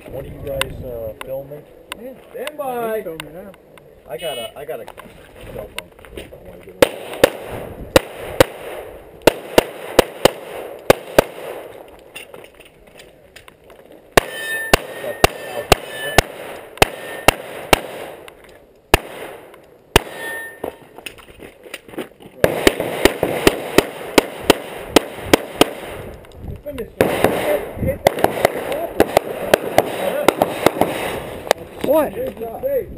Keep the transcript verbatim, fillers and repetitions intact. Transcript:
What are you guys uh, filming? Yeah. Stand by. Filming now. I got a, I got a cell phone. I want to get it. What?